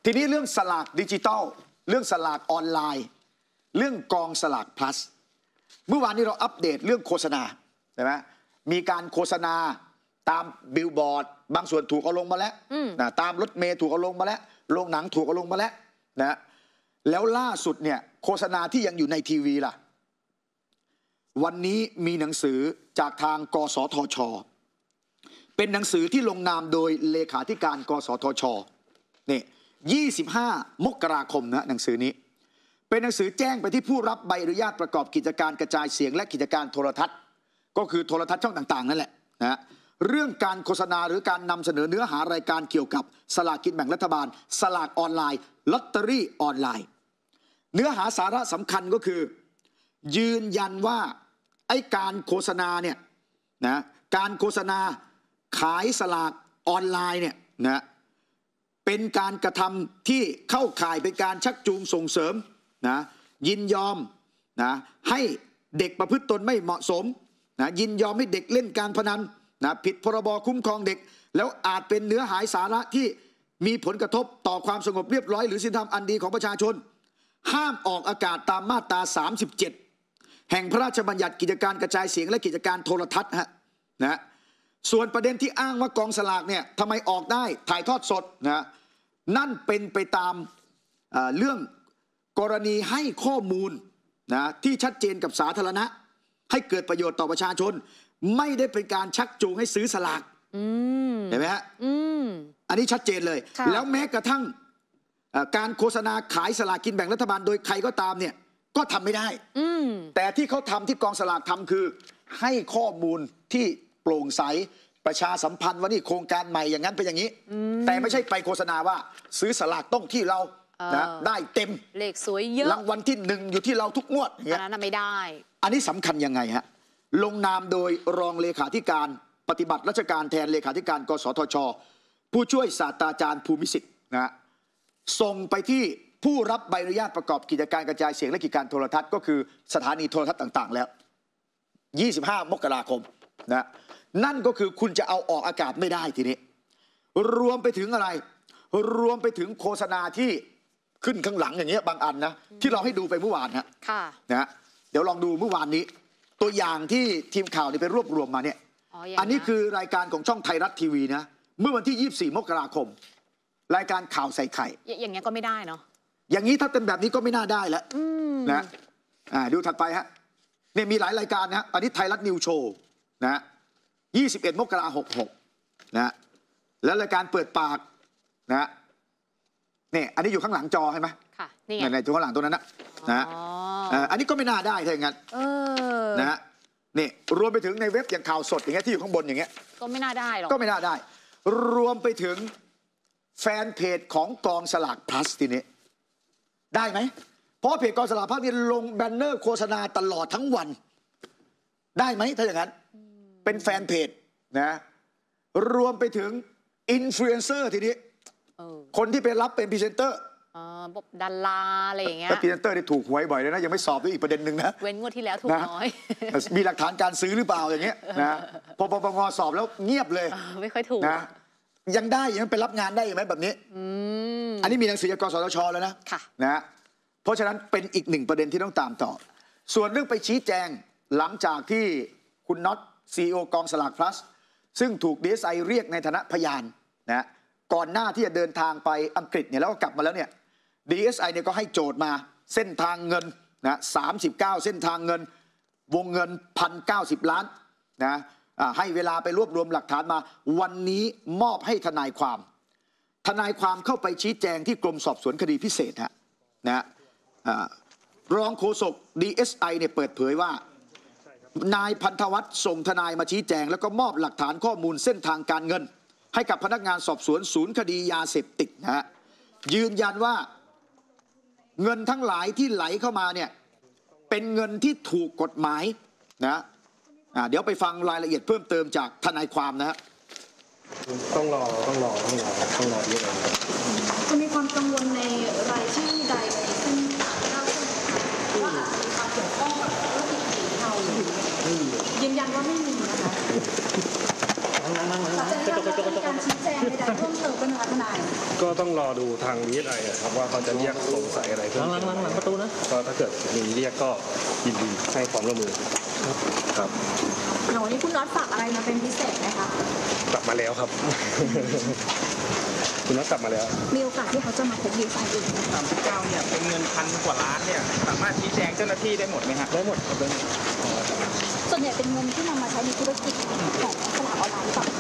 ทีนี้เรื่องสลากดิจิตอลเรื่องสลากออนไลน์เรื่องกองสลาก plus เมื่อวานนี้เราอัปเดตเรื่องโฆษณาใช่ไหมมีการโฆษณาตามบิลบอร์ดบางส่วนถูกเอาลงมาแล้วนะตามรถเมล์ถูกเอาลงมาแล้วโรงหนังถูกเอาลงมาแล้วนะแล้วล่าสุดเนี่ยโฆษณาที่ยังอยู่ในทีวีล่ะวันนี้มีหนังสือจากทางกสทช.เป็นหนังสือที่ลงนามโดยเลขาธิการกสทช.นี่25 มกราคมนะหนังสือนี้เป็นหนังสือแจ้งไปที่ผู้รับใบอนุญาตประกอบกิจการกระจายเสียงและกิจการโทรทัศน์ก็คือโทรทัศน์ช่องต่างๆนั่นแหละนะเรื่องการโฆษณาหรือการนำเสนอเนื้อหารายการเกี่ยวกับสลากกินแบ่งรัฐบาลสลากออนไลน์ลอตเตอรี่ออนไลน์เนื้อหาสาระสำคัญก็คือยืนยันว่าไอ้การโฆษณาเนี่ยนะการโฆษณาขายสลากออนไลน์เนี่ยนะเป็นการกระทำที่เข้าข่ายเป็นการชักจูงส่งเสริมนะยินยอมนะให้เด็กประพฤติตนไม่เหมาะสมนะยินยอมให้เด็กเล่นการพนันนะผิดพรบคุ้มครองเด็กแล้วอาจเป็นเนื้อหาสาระที่มีผลกระทบต่อความสงบเรียบร้อยหรือศีลธรรมอันดีของประชาชนห้ามออกอากาศตามมาตรา37แห่งพระราชบัญญัติกิจการกระจายเสียงและกิจการโทรทัศน์นะส่วนประเด็นที่อ้างว่ากองสลากเนี่ยทำไมออกได้ถ่ายทอดสดนะนั่นเป็นไปตามเรื่องกรณีให้ข้อมูลนะที่ชัดเจนกับสาธารณะให้เกิดประโยชน์ต่อประชาชนไม่ได้เป็นการชักจูงให้ซื้อสลากเห็นไหมฮะอันนี้ชัดเจนเลยแล้วแม้กระทั่งการโฆษณาขายสลากกินแบ่งรัฐบาลโดยใครก็ตามเนี่ยก็ทำไม่ได้แต่ที่เขาทำที่กองสลากทำคือให้ข้อมูลที่โปร่งใสประชาสัมพันธ์ว่านี่โครงการใหม่อย่างนั้นเป็นอย่างนี้แต่ไม่ใช่ไปโฆษณาว่าซื้อสลากต้องที่เรานะได้เต็มเลขสวยเยอะรางวัลที่1อยู่ที่เราทุกงวดอย่างเงี้ยอันนั้นไม่ได้อันนี้สำคัญยังไงฮะลงนามโดยรองเลขาธิการปฏิบัติราชการแทนเลขาธิการกสทช.ผู้ช่วยศาสตราจารย์ภูมิสิทธิ์นะส่งไปที่ผู้รับใบอนุญาตประกอบกิจการกระจายเสียงและกิจการโทรทัศน์ก็คือสถานีโทรทัศน์ต่างๆแล้ว25 มกราคมนะนั่นก็คือคุณจะเอาออกอากาศไม่ได้ทีนี้รวมไปถึงอะไรรวมไปถึงโฆษณาที่ขึ้นข้างหลังอย่างเงี้ยบางอันนะที่เราให้ดูไปเมื่อวานนะเดี๋ยวลองดูเมื่อวานนี้ตัวอย่างที่ทีมข่าวนี่ไปรวบรวมมาเนี่ยอันนี้คือรายการของช่องไทยรัฐทีวีนะเมื่อวันที่24 มกราคมรายการข่าวใส่ไข่อย่างเงี้ยก็ไม่ได้เนาะอย่างนี้ถ้าเป็นแบบนี้ก็ไม่น่าได้แล้วนะดูถัดไปฮะเนี่ยมีหลายรายการนะอันนี้ไทยรัฐนิวโชว์นะ21 มกราคม 66นะแล้วรายการเปิดปากนะเนี่ยอันนี้อยู่ข้างหลังจอใช่ไหมค่ะนี่ไงในตัวข้างหลังตัวนั้นนะอันนี้ก็ไม่น่าได้ถ้าอย่างนั้นนะฮะนี่รวมไปถึงในเว็บอย่างข่าวสดอย่างเงี้ยที่อยู่ข้างบนอย่างเงี้ยก็ไม่น่าได้หรอกก็ไม่น่าได้รวมไปถึงแฟนเพจของกองสลาก plus ทีนี้ได้ไหมเพราะเพจกองสลาก plus นี่ลงแบนเนอร์โฆษณาตลอดทั้งวันได้ไหมถ้าอย่างนั้นเป็นแฟนเพจนะรวมไปถึงอินฟลูเอนเซอร์ทีนี้คนที่ไปรับเป็นพรีเซนเตอร์ดาราอะไรอย่างเงี้ยพรีเซนเตอร์ที่ถูกหวยบ่อยเลยนะยังไม่สอบด้วยอีกประเด็นหนึ่งนะเว้นงวดที่แล้วถูกน้อยมีหลักฐานการซื้อหรือเปล่าอย่างเงี้ยนะพอปปงสอบแล้วเงียบเลยไม่ค่อยถูกนะยังได้ยังไปรับงานได้ไหมแบบนี้อันนี้มีหนังสือจากกสทช.แล้วนะเพราะฉะนั้นเป็นอีก1ประเด็นที่ต้องตามต่อส่วนเรื่องไปชี้แจงหลังจากที่คุณน็อตCEO กองสลาก plus ซึ่งถูก DSI เรียกในฐานะพยานนะก่อนหน้าที่จะเดินทางไปอังกฤษเนี่ยแล้วก็กลับมาแล้วเนี่ย DSI เนี่ยก็ให้โจทย์มาเส้นทางเงินนะ39เส้นทางเงินวงเงิน 1,090 ล้านนะให้เวลาไปรวบรวมหลักฐานมาวันนี้มอบให้ทนายความเข้าไปชี้แจงที่กรมสอบสวนคดีพิเศษนะรองโฆษก DSI เนี่ยเปิดเผยว่านายพันธวัฒน์ส่งทนายมาชี้แจงแล้วก็มอบหลักฐานข้อมูลเส้นทางการเงินให้กับพนักงานสอบสวนศูนย์คดียาเสพติดนะฮะยืนยันว่าเงินทั้งหลายที่ไหลเข้ามาเนี่ยเป็นเงินที่ถูกกฎหมายนะเดี๋ยวไปฟังรายละเอียดเพิ่มเติมจากทนายความนะฮะต้องรอเยอะเลยจะมีความกังวลในรายชื่อใดในเส้นทางเล่าเส้นว่ามีความเกี่ยวข้องกับธุรกิจสีเทายืนยันว่าไม่มีนะคะจะได้รับการชี้แจงใดๆเพิ่มเติมเป็นทนายก็ต้องรอดูทาง DSI ครับว่าเขาจะเรียกสงสัยอะไรเพิ่มหลังประตูนะก็ถ้าเกิดมีเรียกก็ยินดีให้ความร่วมมือครับวันนี้คุณน็อตฝากอะไรมาเป็นพิเศษไหมคะกลับมาแล้วครับ คุณน็อตกลับมาแล้วมีโอกาสที่เขาจะมาพบดีไซน์อีกไหม 39เนี่ยเป็นเงิน1,000 กว่าล้านเนี่ยสามารถชี้แจงเจ้าหน้าที่ได้หมดไหมฮะได้หมดครับได้หมดส่วนใหญ่เป็นเงินที่นำมาใช้ในธุรกิจของตลาดออนไลน์หรือเปล่า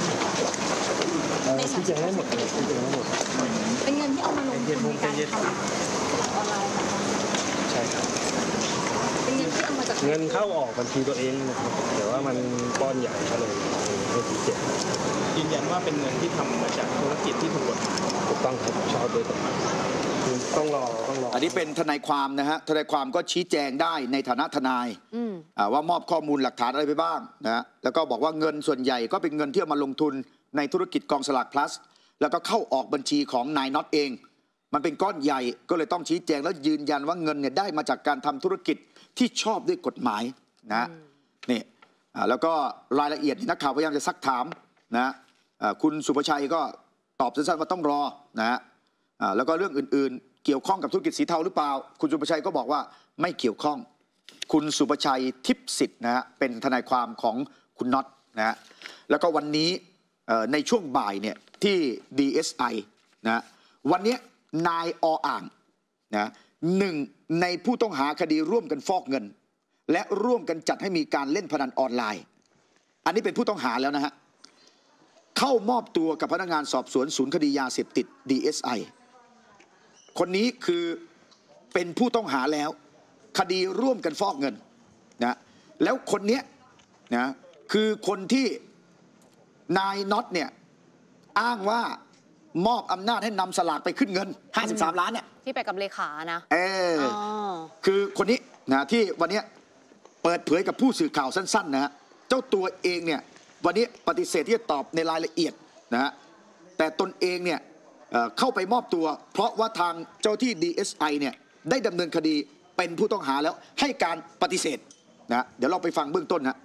ชี้แจงได้หมดเลยชี้แจงได้หมดเป็นเงินที่เอามาลงทุนในการทำตลาดออนไลน์นะคะใช่ครับเป็นเงินที่เอามาจากเงินเข้าออกบัญชีตัวเองนะครับแต่ว่ามันก้อนใหญ่ก็เลยไม่ชี้แจงยืนยันว่าเป็นเงินที่ทำมาจากธุรกิจที่ถูกกฎหมายถูกต้องครับชอบโดยกฎหมายคือต้องรออันนี้เป็นทนายความนะฮะทนายความก็ชี้แจงได้ในฐานะทนาย ว่ามอบข้อมูลหลักฐานอะไรไปบ้างนะฮะแล้วก็บอกว่าเงินส่วนใหญ่ก็เป็นเงินที่เอามาลงทุนในธุรกิจกองสลาก plus แล้วก็เข้าออกบัญชีของนายน็อตเอง มันเป็นก้อนใหญ่ก็เลยต้องชี้แจงแล้วยืนยันว่าเงินเนี่ยได้มาจากการทำธุรกิจที่ชอบด้วยกฎหมายนะนี่แล้วก็รายละเอียดนักข่าวพยายามจะซักถามนะคุณสุภชัยก็ตอบสั้นๆว่าต้องรอนะฮะแล้วก็เรื่องอื่นๆเกี่ยวข้องกับธุรกิจสีเทาหรือเปล่าคุณสุภชัยก็บอกว่าไม่เกี่ยวข้องคุณสุภชัยทิพย์สิทธิ์นะฮะเป็นทนายความของคุณน็อตนะฮะแล้วก็วันนี้ในช่วงบ่ายเนี่ยที่ DSI นะวันนี้นายอ่างนะหนึ่งในผู้ต้องหาคดีร่วมกันฟอกเงินและร่วมกันจัดให้มีการเล่นพนันออนไลน์อันนี้เป็นผู้ต้องหาแล้วนะฮะเข้ามอบตัวกับพนักงานสอบสวนศูนย์คดียาเสพติด DSI คนนี้คือเป็นผู้ต้องหาแล้วคดีร่วมกันฟอกเงินนะแล้วคนนี้นะคือคนที่นายน็อตเนี่ยอ้างว่ามอบอำนาจให้นำสลากไปขึ้นเงิน53 ล้านเนี่ยที่ไปกับเลขานะคือคนนี้นะที่วันนี้เปิดเผยกับผู้สื่อข่าวสั้นๆนะฮะเจ้าตัวเองเนี่ยวันนี้ปฏิเสธที่จะตอบในรายละเอียดนะฮะแต่ตนเองเนี่ยเข้าไปมอบตัวเพราะว่าทางเจ้าที่ DSI เนี่ยได้ดำเนินคดีเป็นผู้ต้องหาแล้วให้การปฏิเสธนะเดี๋ยวเราไปฟังเบื้องต้นนะ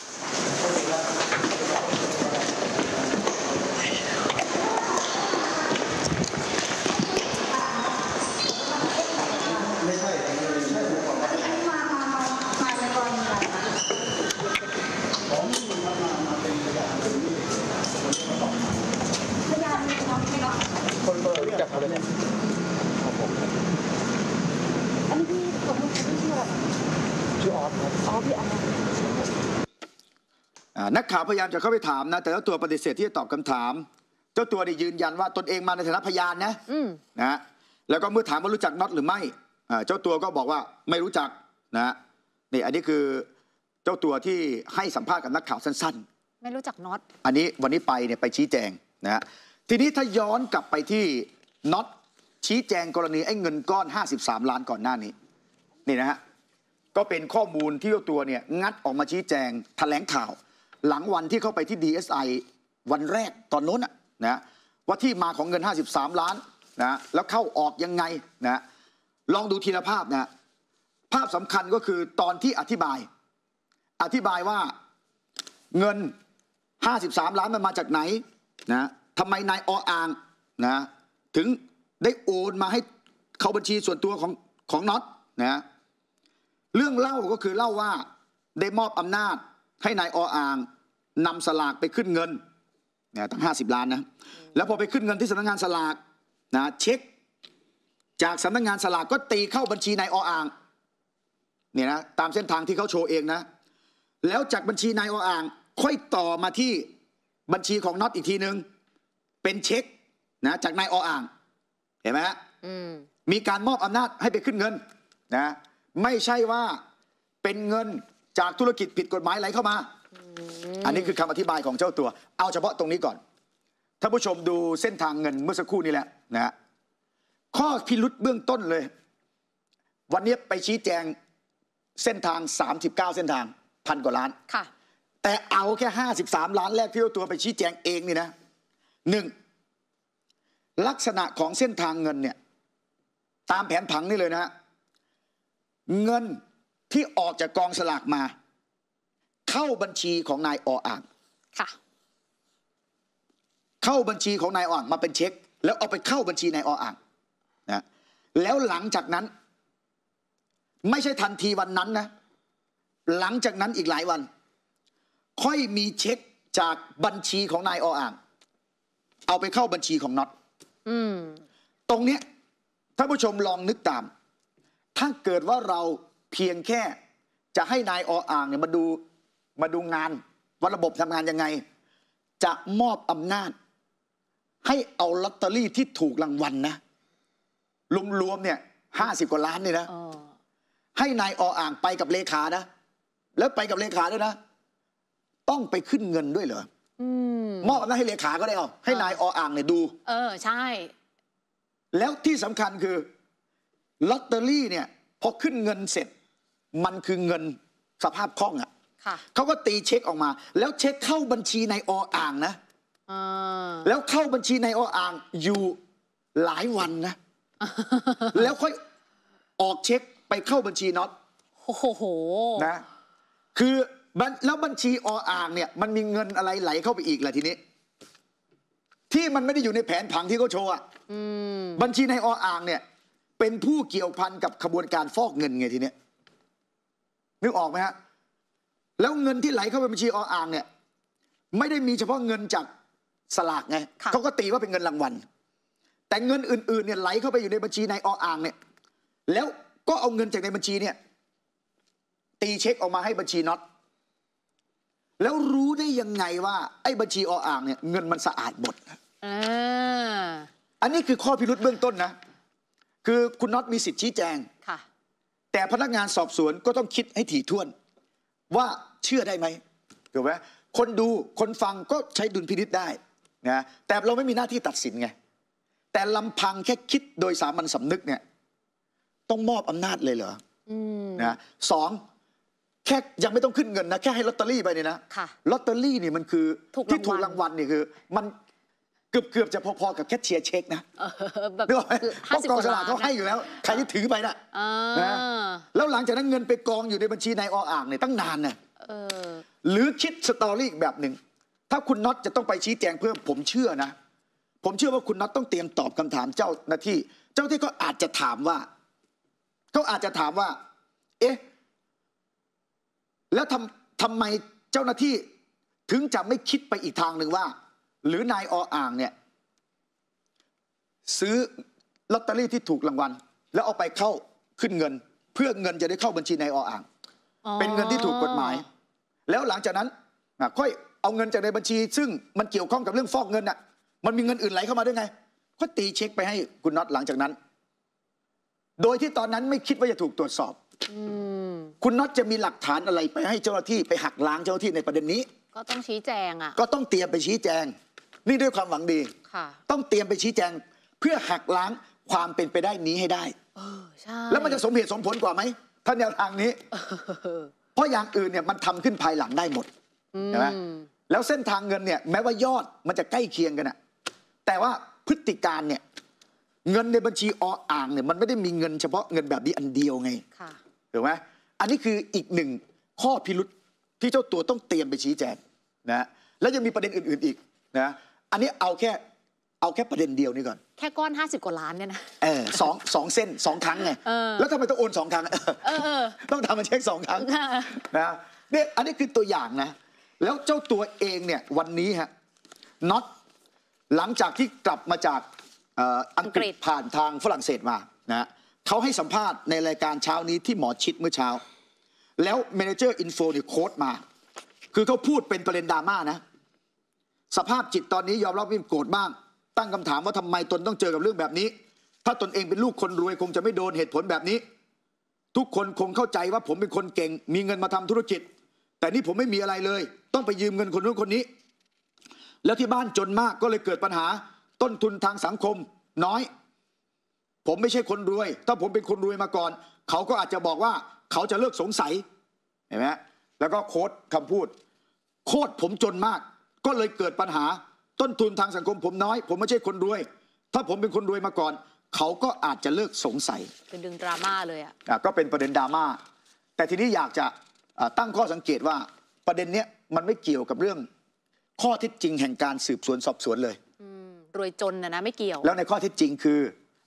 นักข่าวพยายามจะเข้าไปถามนะแต่เจ้าตัวปฏิเสธที่จะตอบคำถามเจ้าตัวได้ยืนยันว่าตนเองมาในฐานะพยานนะแล้วก็เมื่อถามว่ารู้จักน็อตหรือไม่เจ้าตัวก็บอกว่าไม่รู้จักนะนี่อันนี้คือเจ้าตัวที่ให้สัมภาษณ์กับนักข่าวสั้นๆไม่รู้จักน็อตอันนี้วันนี้ไปเนี่ยไปชี้แจงนะทีนี้ถ้าย้อนกลับไปที่น็อตชี้แจงกรณีไอ้เงินก้อน53 ล้านก่อนหน้านี้นี่นะฮะก็เป็นข้อมูลที่เจ้าตัวเนี่ยงัดออกมาชี้แจงแถลงข่าวหลังวันที่เข้าไปที่ DSI วันแรกตอนโน้นนะว่าที่มาของเงิน53 ล้านนะแล้วเข้าออกยังไงนะลองดูทีละภาพนะภาพสำคัญก็คือตอนที่อธิบายว่าเงิน53 ล้านมันมาจากไหนนะทำไมนายอ่างนะถึงได้โอนมาให้เข้าบัญชีส่วนตัวของน็อตนะเรื่องเล่าก็คือเล่าว่าได้มอบอำนาจให้นายอ่างนำสลากไปขึ้นเงินนะตั้ง50 ล้านนะแล้วพอไปขึ้นเงินที่สำนักงานสลากนะเช็คจากสำนักงานสลากก็ตีเข้าบัญชีนายอ่างเนี่ยนะตามเส้นทางที่เขาโชว์เองนะแล้วจากบัญชีนายอ่างค่อยต่อมาที่บัญชีของน็อตอีกทีนึงเป็นเช็คนะจากนายอ่างเห็นไหมฮะมีการมอบอำนาจให้ไปขึ้นเงินนะไม่ใช่ว่าเป็นเงินจากธุรกิจผิดกฎหมายไหลเข้ามาอันนี้คือคำอธิบายของเจ้าตัวเอาเฉพาะตรงนี้ก่อนท่านผู้ชมดูเส้นทางเงินเมื่อสักครู่นี้แหละนะฮะข้อพิรุษเบื้องต้นเลยวันนี้ไปชี้แจงเส้นทาง39เส้นทาง1,000 กว่าล้านค่ะแต่เอาแค่53 ล้านแรกที่เจ้าตัวไปชี้แจงเองนี่นะ1ลักษณะของเส้นทางเงินเนี่ยตามแผนผังนี่เลยนะเงินที่ออกจากกองสลากมาเข้าบัญชีของนายอ่างค่ะเข้าบัญชีของนายอ่างมาเป็นเช็คแล้วเอาไปเข้าบัญชีนายอ่างแล้วหลังจากนั้นไม่ใช่ทันทีวันนั้นนะหลังจากนั้นอีกหลายวันค่อยมีเช็คจากบัญชีของนายออ่างเอาไปเข้าบัญชีของน็อตตรงเนี้ยท่านผู้ชมลองนึกตามถ้าเกิดว่าเราเพียงแค่จะให้นายออ่างเนี่ยมาดูงานว่าระบบทำงานยังไงจะมอบอำนาจให้เอาลอตเตอรี่ที่ถูกรางวัลนะรวมๆเนี่ย50 กว่าล้านนี่นะให้นายออ่างไปกับเลขานะแล้วไปกับเลขาด้วยนะต้องไปขึ้นเงินด้วยเหรอมอบอำนาจให้เลขาก็ได้เอาให้นายออ่างเนี่ยดูใช่แล้วที่สำคัญคือลอตเตอรี่เนี่ยพอขึ้นเงินเสร็จมันคือเงินสภาพคล่องอ่ะเขาก็ตีเช็คออกมาแล้วเช็คเข้าบัญชีนายออ่างนะแล้วเข้าบัญชีนายออ่างอยู่หลายวันนะแล้วค่อยออกเช็คไปเข้าบัญชีน็อตโอ้โหนะคือแล้วบัญชีออ่างเนี่ยมันมีเงินอะไรไหลเข้าไปอีกล่ะทีนี้ที่มันไม่ได้อยู่ในแผนผังที่เขาโชว์อ่ะบัญชีนายออ่างเนี่ยเป็นผู้เกี่ยวพันกับขบวนการฟอกเงินไงทีเนี้ยนึกออกไหมฮะแล้วเงินที่ไหลเข้าไปบัญชีออ่างเนี่ยไม่ได้มีเฉพาะเงินจากสลากไงเขาก็ตีว่าเป็นเงินรางวัลแต่เงินอื่นๆเนี่ยไหลเข้าไปอยู่ในบัญชีนายออ่างเนี่ยแล้วก็เอาเงินจากในบัญชีเนี่ยตีเช็คออกมาให้บัญชีน็อตแล้วรู้ได้ยังไงว่าไอ้บัญชีออ่างเนี่ยเงินมันสะอาดหมดอันนี้คือข้อพิรุธเบื้องต้นนะคือคุณน็อตมีสิทธิ์ชี้แจงแต่พนักงานสอบสวนก็ต้องคิดให้ถี่ถ้วนว่าเชื่อได้ไหมถูกไหมคนดูคนฟังก็ใช้ดุลพินิจได้นะแต่เราไม่มีหน้าที่ตัดสินไงแต่ลำพังแค่คิดโดยสามัญสำนึกเนี่ยต้องมอบอำนาจเลยเหรอนะสองแค่ยังไม่ต้องขึ้นเงินนะแค่ให้ลอตเตอรี่ไปเนี่ยนะลอตเตอรี่นี่มันคือที่ถูกรางวัลนี่คือมันเกือบจะพอๆกับแค่เชียร์เช็คนะแบบกองสลากเขาให้อยู่แล้วใครที่ถือไปนะแล้วหลังจากนั้นเงินไปกองอยู่ในบัญชีนายออ่างเนี่ยตั้งนานนะหรือคิดสตอรี่อีกแบบหนึ่งถ้าคุณน็อตจะต้องไปชี้แจงเพิ่มผมเชื่อนะผมเชื่อว่าคุณน็อตต้องเตรียมตอบคำถามเจ้าหน้าที่ก็อาจจะถามว่าเอ๊ะแล้วทำไมเจ้าหน้าที่ถึงจะไม่คิดไปอีกทางหนึ่งว่าหรือนายออ่างเนี่ยซื้อลอตเตอรี่ที่ถูกรางวัลแล้วเอาไปเข้าขึ้นเงินเพื่อเงินจะได้เข้าบัญชีนายออ่างเป็นเงินที่ถูกกฎหมายแล้วหลังจากนั้นค่อยเอาเงินจากในบัญชีซึ่งมันเกี่ยวข้องกับเรื่องฟอกเงินน่ะมันมีเงินอื่นไหลเข้ามาด้วยไงก็ตีเช็คไปให้คุณน็อตหลังจากนั้นโดยที่ตอนนั้นไม่คิดว่าจะถูกตรวจสอบคุณน็อตจะมีหลักฐานอะไรไปให้เจ้าหน้าที่ไปหักล้างเจ้าหน้าที่ในประเด็นนี้ก็ต้องชี้แจงอ่ะก็ต้องเตรียมไปชี้แจงนี่ด้วยความหวังดีต้องเตรียมไปชี้แจงเพื่อหักล้างความเป็นไปได้นี้ให้ได้ใช่แล้วมันจะสมเหตุสมผลกว่าไหมถ้าแนวทางนี้เพราะอย่างอื่นเนี่ยมันทำขึ้นภายหลังได้หมดใช่ไหมแล้วเส้นทางเงินเนี่ยแม้ว่ายอดมันจะใกล้เคียงกันนะแต่ว่าพฤติการเนี่ยเงินในบัญชีออ่างเนี่ยมันไม่ได้มีเงินเฉพาะเงินแบบนี้อันเดียวไงถูกไหมอันนี้คืออีกหนึ่งข้อพิรุธที่เจ้าตัวต้องเตรียมไปชี้แจงนะแล้วยังมีประเด็นอื่นๆอีกนะอันนี้เอาแค่ประเด็นเดียวนี่ก่อนแค่ก้อน50 กว่าล้านเนี่ยนะสองเส้น2 ครั้งไงแล้วทำไมต้องโอน2 ครั้งต้องทำมาเช็ค2 ครั้งนะเนี่ยอันนี้คือตัวอย่างนะแล้วเจ้าตัวเองเนี่ยวันนี้ฮะน็อตหลังจากที่กลับมาจากอังกฤษผ่านทางฝรั่งเศสมานะเขาให้สัมภาษณ์ในรายการเช้านี้ที่หมอชิดเมื่อเช้าแล้วเมเนเจอร์อินโฟเนี่ยโค้ดมาคือเขาพูดเป็นประเด็นดราม่านะสภาพจิตตอนนี้ยอมรับว่าโกรธบ้างตั้งคำถามว่าทำไมตนต้องเจอกับเรื่องแบบนี้ถ้าตนเองเป็นลูกคนรวยคงจะไม่โดนเหตุผลแบบนี้ทุกคนคงเข้าใจว่าผมเป็นคนเก่งมีเงินมาทำธุรกิจแต่นี่ผมไม่มีอะไรเลยต้องไปยืมเงินคนนู้นคนนี้แล้วที่บ้านจนมากก็เลยเกิดปัญหาต้นทุนทางสังคมน้อยผมไม่ใช่คนรวยถ้าผมเป็นคนรวยมาก่อนเขาก็อาจจะบอกว่าเขาจะเลิกสงสัยเห็นไหมแล้วก็โค้ดคำพูดโคตรผมจนมากก็เลยเกิดปัญหาต้นทุนทางสังคมผมน้อยผมไม่ใช่คนรวยถ้าผมเป็นคนรวยมาก่อนเขาก็อาจจะเลิกสงสัยเป็นดึงดราม่าเลยอ่ะก็เป็นประเด็นดราม่าแต่ทีนี้อยากจะตั้งข้อสังเกตว่าประเด็นนี้มันไม่เกี่ยวกับเรื่องข้อเท็จจริงแห่งการสืบสวนสอบสวนเลยรวยจนนะไม่เกี่ยวแล้วในข้อเท็จจริงคือ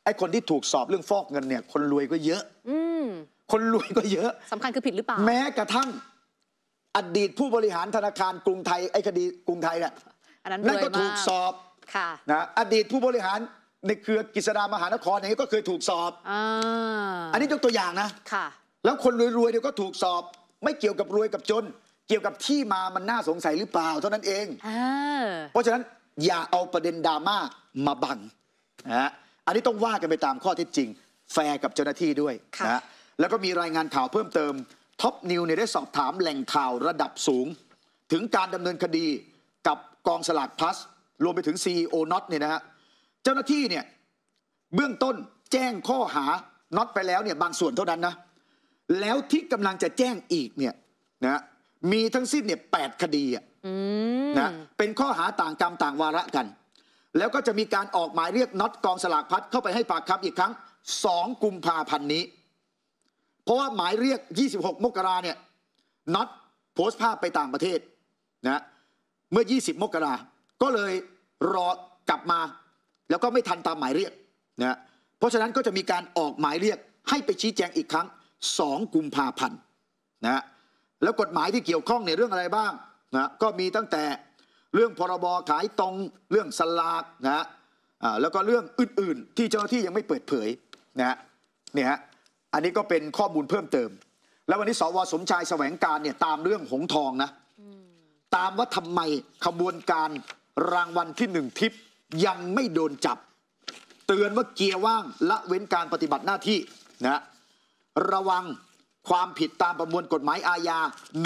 ไอ้คนที่ถูกสอบเรื่องฟอกเงินเนี่ยคนรวยก็เยอะอืมคนรวยก็เยอะสำคัญคือผิดหรือเปล่าแม้กระทั่งอดีตผู้บริหารธนาคารกรุงไทยไอ้คดีกรุงไทยเนี่ยอันนั้นนั่นรวยก็ถูกมากสอบค่ะนะอดีตผู้บริหารในเครือกฤษฎามหานครอย่างนี้ก็เคยถูกสอบ อันนี้ยกตัวอย่างนะค่ะแล้วคนรวยๆเดี๋ยวก็ถูกสอบ ไม่เกี่ยวกับรวยกับจน เกี่ยวกับที่มามันน่าสงสัยหรือเปล่าเท่านั้นเอง เพราะฉะนั้นอย่าเอาประเด็นดราม่ามาบังนะฮะอันนี้ต้องว่ากันไปตามข้อเท็จจริง แฟร์กับเจ้าหน้าที่ด้วยนะฮะแล้วก็มีรายงานข่าวเพิ่มเติมท็อปนิวเนี่ยได้สอบถามแหล่งข่าวระดับสูง ถึงการดำเนินคดีกับกองสลากพลัสรวมไปถึง CEO น็อตเนี่ยนะฮะเจ้าหน้าที่เนี่ยเบื้องต้นแจ้งข้อหาน็อตไปแล้วเนี่ยบางส่วนเท่านั้นนะแล้วที่กำลังจะแจ้งอีกเนี่ยนะมีทั้งสิ้นเนี่ย8 คดีอ่ะนะเป็นข้อหาต่างกรรมต่างวาระกัน แล้วก็จะมีการออกหมายเรียกน็อตกองสลากพลัสเข้าไปให้ปากคำอีกครั้ง2 กุมภาพันธ์นี้เพราะว่าหมายเรียก26 มกราเนี่ยน็อตโพสต์ภาพไปต่างประเทศนะเมื่อ20 มกราก็เลยรอกลับมาแล้วก็ไม่ทันตามหมายเรียกนะเพราะฉะนั้นก็จะมีการออกหมายเรียกให้ไปชี้แจงอีกครั้ง2 กุมภาพันธ์นะแล้วกฎหมายที่เกี่ยวข้องในเรื่องอะไรบ้างนะก็มีตั้งแต่เรื่องพรบขายตรงเรื่องสลากนะแล้วก็เรื่องอื่นๆที่เจ้าหน้าที่ยังไม่เปิดเผยนะเนี่ยฮะอันนี้ก็เป็นข้อมูลเพิ่มเติมแล้ววันนี้สว.สมชายแสวงการเนี่ยตามเรื่องหงส์ทองนะตามว่าทำไมขบวนการรางวัลที่1ทิปยังไม่โดนจับเตือนว่าเกียร์ว่างละเว้นการปฏิบัติหน้าที่นะระวังความผิดตามประมวลกฎหมายอาญา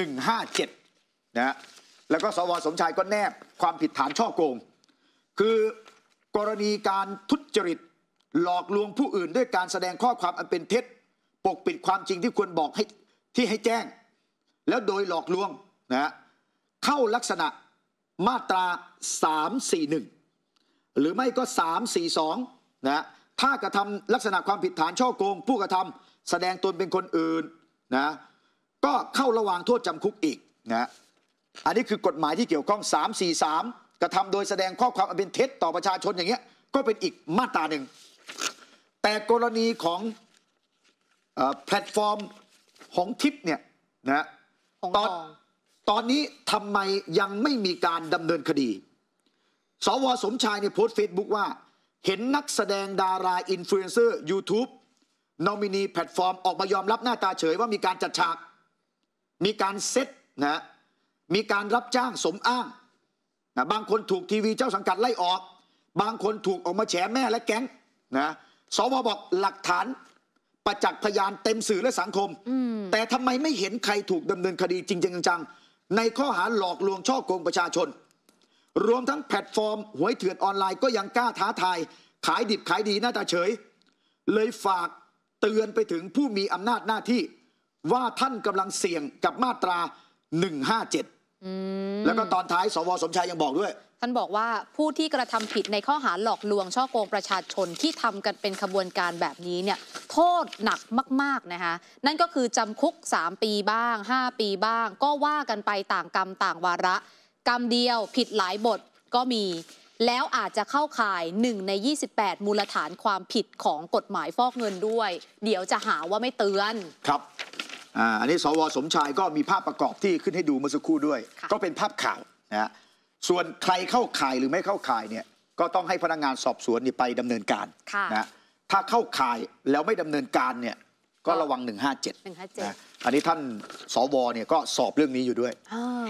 157นะแล้วก็สว.สมชายก็แนบความผิดฐานฉ้อโกงคือกรณีการทุจริตหลอกลวงผู้อื่นด้วยการแสดงข้อความอันเป็นเท็จปกปิดความจริงที่ควรบอกให้แจ้งแล้วโดยหลอกลวงนะเข้าลักษณะมาตรา341หรือไม่ก็342นะถ้ากระทำลักษณะความผิดฐานฉ้อโกงผู้กระทำแสดงตนเป็นคนอื่นนะก็เข้าระวางโทษจำคุกอีกนะอันนี้คือกฎหมายที่เกี่ยวข้อง343กระทำโดยแสดงข้อความอันเป็นเท็จต่อประชาชนอย่างเงี้ยก็เป็นอีกมาตราหนึ่งแต่กรณีของแพลตฟอร์มของทิปเนี่ยนะตอนนี้ทำไมยังไม่มีการดำเนินคดีสว.สมชายเนี่ยโพสต์เฟซบุ๊กว่าเห็นนักแสดงดาราอินฟลูเอนเซอร์ YouTube นอมินีแพลตฟอร์มออกมายอมรับหน้าตาเฉยว่ามีการจัดฉากมีการเซตนะมีการรับจ้างสมอ้างนะบางคนถูกทีวีเจ้าสังกัดไล่ออกบางคนถูกออกมาแฉแม่และแก๊งนะสว.บอกหลักฐานประจักษ์พยานเต็มสื่อและสังคมแต่ทำไมไม่เห็นใครถูกดำเนินคดีจริงจังในข้อหาหลอกลวงช่อโกงประชาชนรวมทั้งแพลตฟอร์มหวยเถื่อนออนไลน์ก็ยังกล้าท้าทายขายดิบขายดีหน้าตาเฉยเลยฝากเตือนไปถึงผู้มีอำนาจหน้าที่ว่าท่านกำลังเสี่ยงกับมาตรา157แล้วก็ตอนท้ายสว.สมชายยังบอกด้วยท่านบอกว่าผู้ที่กระทำผิดในข้อหาหลอกลวงช่อโกงประชาชนที่ทำกันเป็นขบวนการแบบนี้เนี่ยโทษหนักมากๆนะคะนั่นก็คือจำคุก3 ปีบ้าง5 ปีบ้างก็ว่ากันไปต่างกรรมต่างวาระกรรมเดียวผิดหลายบทก็มีแล้วอาจจะเข้าข่าย1 ใน 28มูลฐานความผิดของกฎหมายฟอกเงินด้วยเดี๋ยวจะหาว่าไม่เตือนครับอันนี้สว.สมชายก็มีภาพประกอบที่ขึ้นให้ดูเมื่อสักครู่ด้วยก็เป็นภาพข่าวนะส่วนใครเข้าข่ายหรือไม่เข้าข่ายเนี่ยก็ต้องให้พนักงานสอบสวนไปดำเนินการนะถ้าเข้าข่ายแล้วไม่ดำเนินการเนี่ยก็ระวัง157นะอันนี้ท่านสว.เนี่ยก็สอบเรื่องนี้อยู่ด้วย